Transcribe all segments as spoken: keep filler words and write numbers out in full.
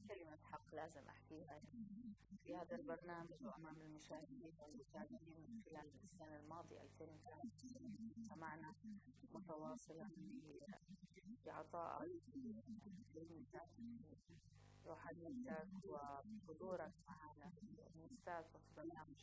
كلمة حق لازم أحكيها في هذا البرنامج وأمام المشاهدين والمتابعين من خلال السنة الماضية ألفين وثلاثة سمعنا متواصلا في عطاء كلمتك روحانيتك وحضورك معنا المستاذ في برنامج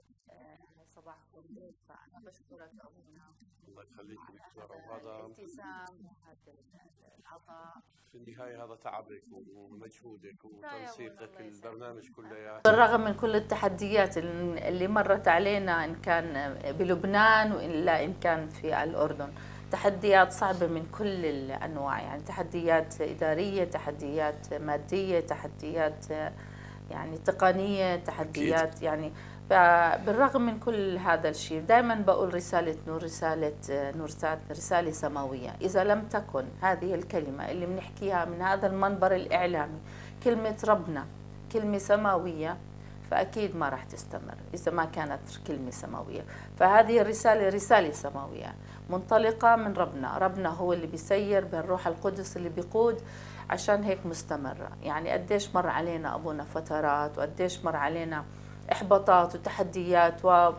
صباحكم ليل. فأنا بشكرك أبونا. الله يخليك دكتورة. وهذا الالتزام وهذا العطاء في النهاية هذا تعبك ومجهودك وتنسيقك البرنامج كله. بالرغم من كل التحديات اللي مرت علينا إن كان بلبنان وإلا إن كان في الأردن، تحديات صعبة من كل الأنواع، يعني تحديات إدارية، تحديات مادية، تحديات يعني تقنية، تحديات أكيد. يعني بالرغم من كل هذا الشيء دائما بقول رسالة نور، رسالة نورسات رسالة سماوية. إذا لم تكن هذه الكلمة اللي بنحكيها من هذا المنبر الإعلامي كلمة ربنا كلمة سماوية، فأكيد ما راح تستمر إذا ما كانت كلمة سماوية. فهذه الرسالة رسالة سماوية منطلقة من ربنا. ربنا هو اللي بيسير بالروح القدس اللي بيقود، عشان هيك مستمرة. يعني قديش مر علينا أبونا فترات، وقديش مر علينا إحباطات وتحديات و...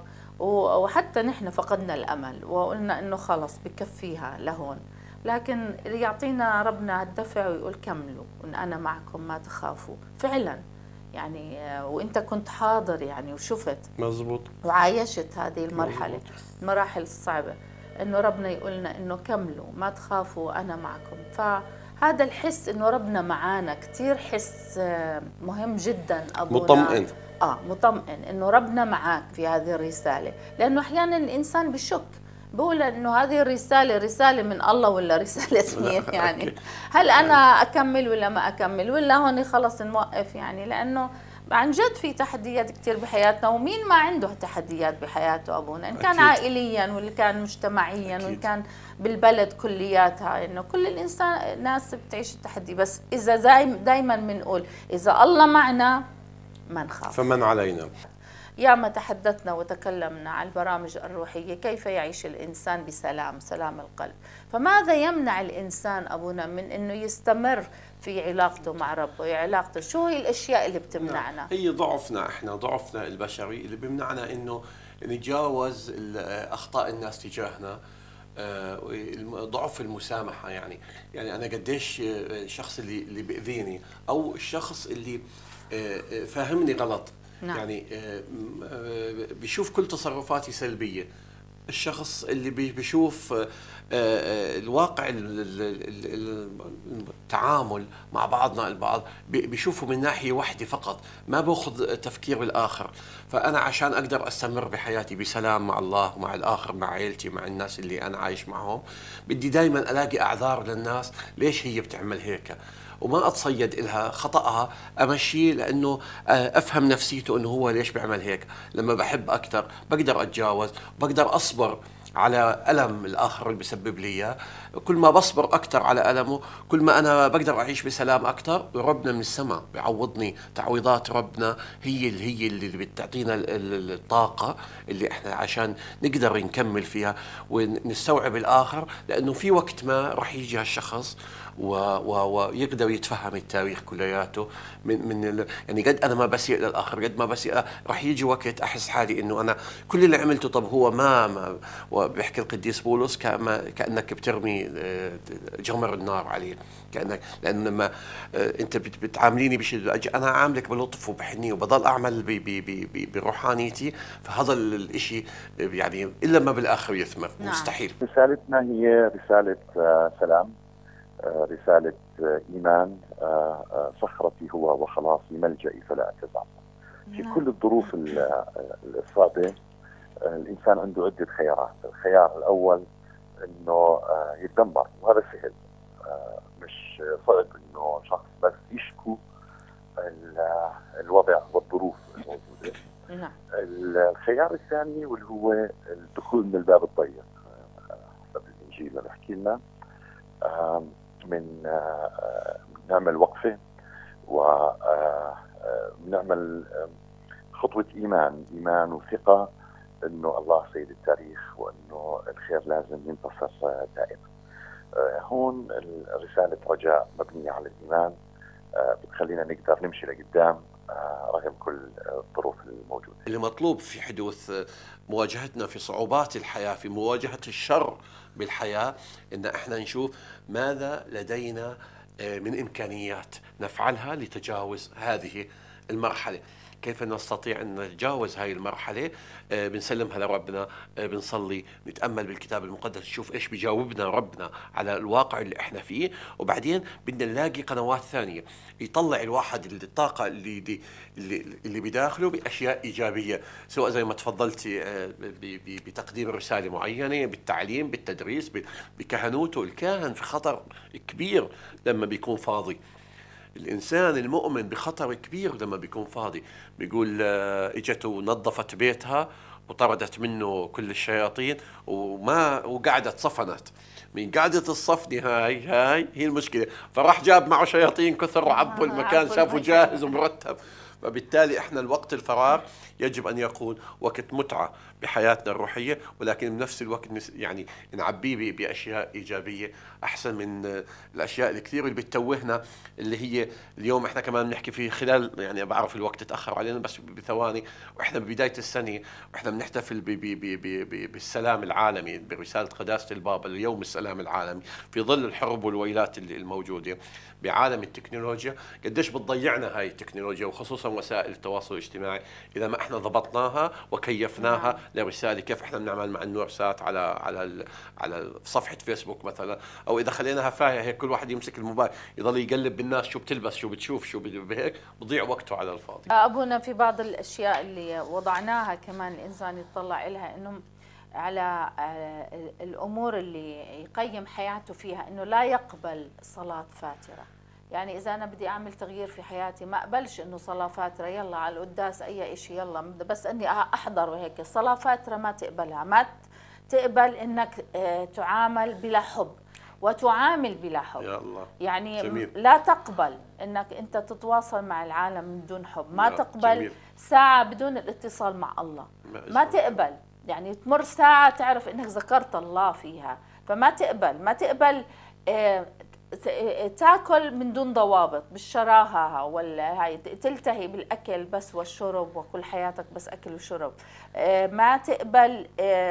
وحتى نحن فقدنا الأمل وقلنا إنه خلص بكفيها لهون، لكن يعطينا ربنا الدفع ويقول كملوا وإن أنا معكم ما تخافوا. فعلا يعني وإنت كنت حاضر يعني وشفت مزبوط وعايشت هذه المرحلة مزبوط. المراحل الصعبة، إنه ربنا يقولنا إنه كملوا ما تخافوا أنا معكم. فهذا الحس إنه ربنا معانا كتير حس مهم جدا أبونا. مطمئن آه مطمئن إنه ربنا معاك في هذه الرسالة، لأنه أحيانا الإنسان بشك بقول إنه هذه الرسالة رسالة من الله ولا رسالة مين يعني هل أنا أكمل ولا ما أكمل ولا هون خلص نوقف يعني. لأنه عن جد في تحديات كتير بحياتنا، ومين ما عنده تحديات بحياته أبونا، إن كان أكيد. عائليا ولا كان مجتمعيا ولا كان بالبلد كلياتها، إنه كل الإنسان ناس بتعيش التحدي. بس إذا دايما بنقول إذا الله معنا ما نخاف فمن علينا. ياما تحدثنا وتكلمنا عن البرامج الروحية كيف يعيش الإنسان بسلام، سلام القلب. فماذا يمنع الإنسان أبونا من أنه يستمر في علاقته مع ربه، علاقته؟ شو هي الأشياء اللي بتمنعنا؟ هي ضعفنا إحنا، ضعفنا البشري اللي بيمنعنا أنه نتجاوز أخطاء الناس تجاهنا. ضعف المسامحة يعني يعني أنا قديش الشخص اللي اللي بيأذيني أو الشخص اللي فاهمني غلط نعم. يعني بيشوف كل تصرفاتي سلبية. الشخص اللي بيشوف الواقع التعامل مع بعضنا البعض بيشوفه من ناحية واحدة فقط، ما باخذ تفكير الآخر. فأنا عشان أقدر أستمر بحياتي بسلام مع الله ومع الآخر، مع عائلتي، مع الناس اللي أنا عايش معهم، بدي دايما ألاقي أعذار للناس ليش هي بتعمل هيك، وما أتصيد إلها خطأها، أمشيه لأنه أفهم نفسيته أنه هو ليش بيعمل هيك. لما بحب أكثر بقدر أتجاوز، بقدر أصبر على ألم الآخر اللي بيسبب لي إياه. كل ما بصبر أكثر على ألمه كل ما أنا بقدر أعيش بسلام أكثر، وربنا من السماء بيعوضني. تعويضات ربنا هي اللي هي اللي بتعطينا الطاقة اللي إحنا عشان نقدر نكمل فيها ونستوعب الآخر، لأنه في وقت ما رح يجي هالشخص ويقدر يتفهم التاريخ كلياته من من يعني قد انا ما بسيء للاخر، قد ما بسيء راح يجي وقت احس حالي انه انا كل اللي عملته طب هو ما, ما وبيحكي القديس بولس كانك بترمي جمر النار عليه، كانك لان لما انت بتعامليني بشيء انا عاملك بلطف وبحنيه وبضل اعمل بروحانيتي، فهذا الشيء يعني الا ما بالاخر يثمر. نعم. مستحيل. رسالتنا هي رساله سلام، رسالة إيمان. صخرتي هو وخلاصي ملجئي فلا أتزعزع. في كل الظروف الصعبة الإنسان عنده عدة خيارات. الخيار الأول إنه يتدمر، وهذا سهل، مش صعب إنه شخص بس يشكو الوضع والظروف الموجودة. الخيار الثاني واللي هو الدخول من الباب الضيق حسب الإنجيل اللي بحكي لنا، من نعمل وقفة ونعمل خطوة إيمان إيمان وثقة إنه الله سيد التاريخ وإنه الخير لازم ينتصر دائما. هون رسالة رجاء مبنية على الإيمان، بتخلينا نقدر نمشي لقدام رغم كل الظروف الموجودة. اللي مطلوب في حدوث مواجهتنا في صعوبات الحياة، في مواجهة الشر بالحياة، إن إحنا نشوف ماذا لدينا من إمكانيات نفعلها لتجاوز هذه المرحلة. كيف نستطيع أن نتجاوز هاي المرحلة؟ آه بنسلمها لربنا، آه بنصلي، نتأمل بالكتاب المقدس، نشوف إيش بيجاوبنا ربنا على الواقع اللي إحنا فيه، وبعدين بدنا نلاقي قنوات ثانية يطلع الواحد الطاقة اللي دي اللي, اللي بداخله بأشياء إيجابية، سواء زي ما تفضلتي آه بتقديم رسالة معينة، بالتعليم، بالتدريس، بكهنوته. الكاهن في خطر كبير لما بيكون فاضي. الإنسان المؤمن بخطر كبير لما بيكون فاضي. بيقول اجته ونظفت بيتها وطردت منه كل الشياطين وما وقعدت صفنت. من قعدة الصفنة هاي هاي هي المشكلة، فراح جاب معه شياطين كثر وعبوا المكان، شافوا جاهز ومرتب. فبالتالي احنا الوقت الفراغ يجب ان يكون وقت متعه بحياتنا الروحيه، ولكن بنفس الوقت يعني نعبيه باشياء ايجابيه احسن من الاشياء الكثير اللي بتتوهنا، اللي هي اليوم احنا كمان بنحكي فيه خلال، يعني بعرف الوقت تاخر علينا بس بثواني، واحنا ببدايه السنه واحنا بنحتفل بي بي بي بي بالسلام العالمي برساله قداسه البابا اليوم السلام العالمي، في ظل الحروب والويلات الموجوده بعالم التكنولوجيا. قديش بتضيعنا هاي التكنولوجيا، وخصوصا وسائل التواصل الاجتماعي، اذا ما احنا ضبطناها وكيفناها لرساله. كيف احنا بنعمل مع النور سات على على على صفحه فيسبوك مثلا، او اذا خليناها فاية هيك كل واحد يمسك الموبايل يضل يقلب بالناس شو بتلبس شو بتشوف شو بهيك، بضيع وقته على الفاضي. ابونا في بعض الاشياء اللي وضعناها كمان الانسان يتطلع لها، انه على الامور اللي يقيم حياته فيها، انه لا يقبل صلاه فاتره. يعني إذا أنا بدي أعمل تغيير في حياتي ما أقبلش إنه صلاة فاترة يلا على القداس أي إشي يلا بس إني أحضر وهيك. الصلاة فاترة ما تقبلها، ما تقبل إنك تعامل بلا حب وتعامل بلا حب. يا الله. يعني جميل. لا تقبل إنك أنت تتواصل مع العالم من دون حب، ما تقبل جميل. ساعة بدون الاتصال مع الله، ما تقبل. يعني تمر ساعة تعرف إنك ذكرت الله فيها، فما تقبل. ما تقبل اه تاكل من دون ضوابط بالشراهه، ولا هاي تلتهي بالاكل بس والشرب وكل حياتك بس اكل وشرب. ما تقبل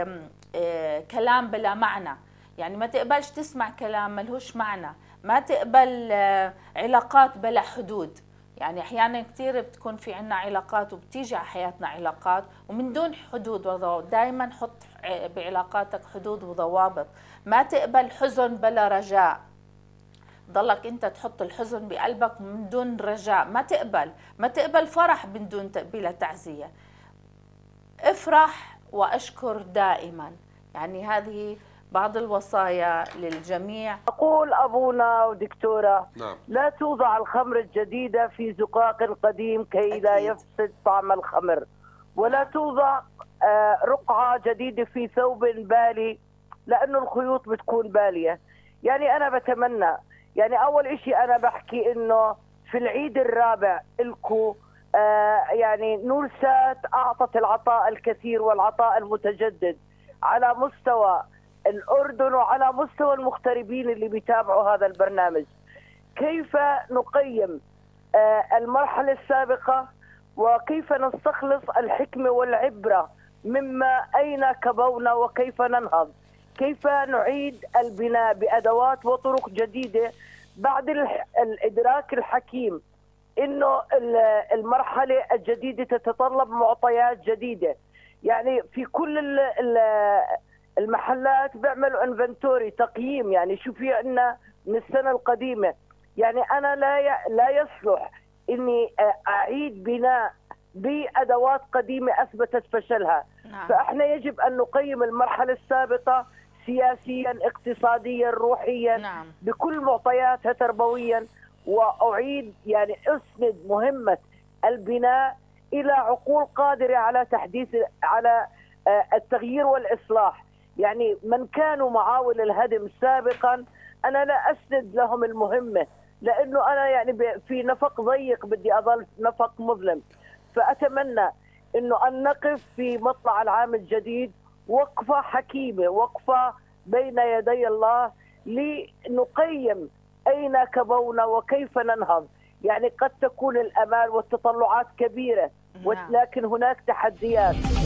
كلام بلا معنى، يعني ما تقبلش تسمع كلام ملهوش معنى. ما تقبل علاقات بلا حدود، يعني احيانا كثير بتكون في عنا علاقات وبتيجي على حياتنا علاقات ومن دون حدود وضوابط. دائما حط بعلاقاتك حدود وضوابط. ما تقبل حزن بلا رجاء، ضلك انت تحط الحزن بقلبك من دون رجاء. ما تقبل. ما تقبل فرح من دون بلا تعزية. افرح واشكر دائما. يعني هذه بعض الوصايا للجميع. أقول أبونا ودكتورة، نعم. لا توضع الخمر الجديدة في زقاق قديم كي أكيد. لا يفسد طعم الخمر، ولا توضع رقعة جديدة في ثوب بالي، لأنه الخيوط بتكون بالية. يعني أنا بتمنى، يعني أول إشي أنا بحكي إنه في العيد الرابع إلكو آه يعني نورسات أعطت العطاء الكثير والعطاء المتجدد على مستوى الأردن وعلى مستوى المغتربين اللي بيتابعوا هذا البرنامج. كيف نقيم آه المرحلة السابقة، وكيف نستخلص الحكمة والعبرة مما أين كبونا وكيف ننهض، كيف نعيد البناء بأدوات وطرق جديدة بعد الإدراك الحكيم إنه المرحلة الجديدة تتطلب معطيات جديدة. يعني في كل المحلات بيعملوا انفنتوري، تقييم، يعني شو في عندنا من السنة القديمة. يعني أنا لا لا يصلح إني أعيد بناء بأدوات قديمة أثبتت فشلها. نعم. فإحنا يجب أن نقيم المرحلة السابقة سياسيا، اقتصاديا، روحيا. نعم. بكل معطياتها، تربويا، وأعيد يعني أسند مهمة البناء إلى عقول قادرة على تحديث، على التغيير والإصلاح. يعني من كانوا معاول الهدم سابقا أنا لا أسند لهم المهمة، لأنه أنا يعني في نفق ضيق بدي أظل نفق مظلم. فأتمنى أنه أن نقف في مطلع العام الجديد وقفة حكيمة، وقفة بين يدي الله، لنقيم أين كبونا وكيف ننهض. يعني قد تكون الامال والتطلعات كبيره، نعم. ولكن هناك تحديات.